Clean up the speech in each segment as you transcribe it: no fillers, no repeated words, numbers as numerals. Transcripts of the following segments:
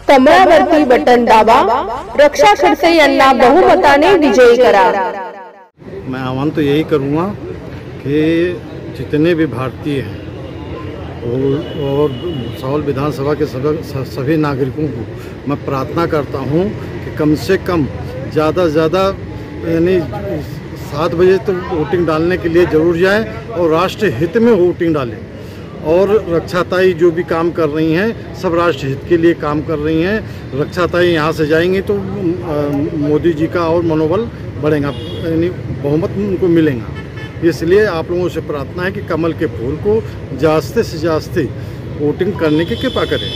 कमळावरती button दाबा, रक्षा खडसे यांना बहुमताने विजयी करा। मैं आह्वान तो यही करूँगा कि जितने भी भारतीय हैं और भुसावल विधानसभा के सभी नागरिकों को मैं प्रार्थना करता हूँ कि कम से कम ज़्यादा से ज़्यादा यानी 7 बजे तक वोटिंग डालने के लिए जरूर जाएं और राष्ट्र हित में वोटिंग डालें। और रक्षाताई जो भी काम कर रही हैं सब राष्ट्र हित के लिए काम कर रही हैं। रक्षाताई यहाँ से जाएंगी तो मोदी जी का और मनोबल बढ़ेगा, यानी बहुमत उनको मिलेगा। इसलिए आप लोगों से प्रार्थना है कि कमल के फूल को जास्ते से जास्ते वोटिंग करने की कृपा करें।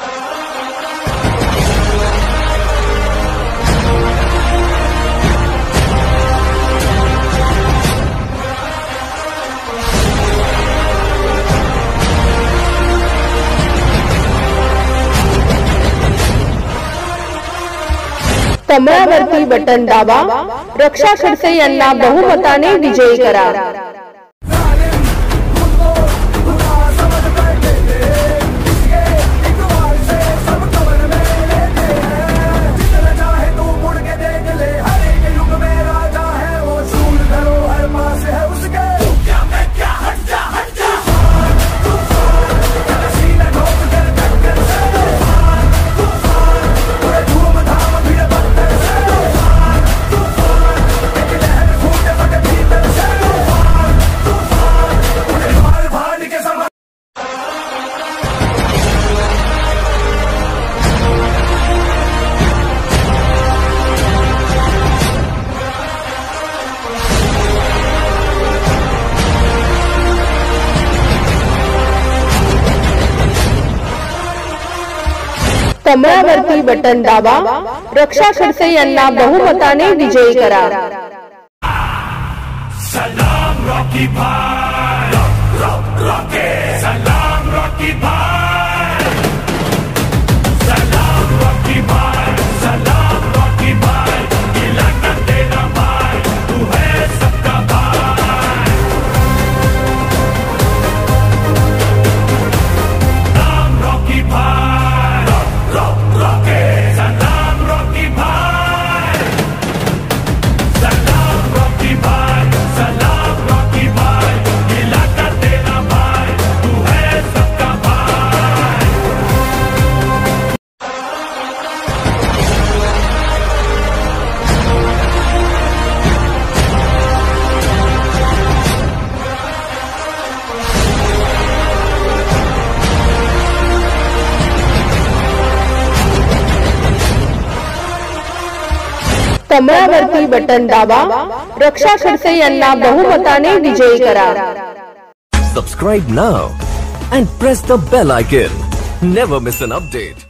कमळावरती बटन दाबा, रक्षा खडसे यांना बहुमताने विजयी करा। कमळावरती बटन दाबा, रक्षा खडसे यांना बहुमताने विजयी करा। सलाम रॉकी भाई, रॉकी सलाम रॉकी भाई, सलाम रॉकी भाई, सलाम रॉकी भाई, इलाका तेरा भाई, तू है सबका भाई। सलाम रॉकी भाई, सलाम रॉकी भाई, सलाम रॉकी भाई, सलाम रॉकी भाई, इलाका तेरा भाई, तू है सबका भाई। कमळावरती बटन दाबा, रक्षा खडसे यांना बहुमताने विजयी करा। Subscribe now and press the bell icon. Never miss an update.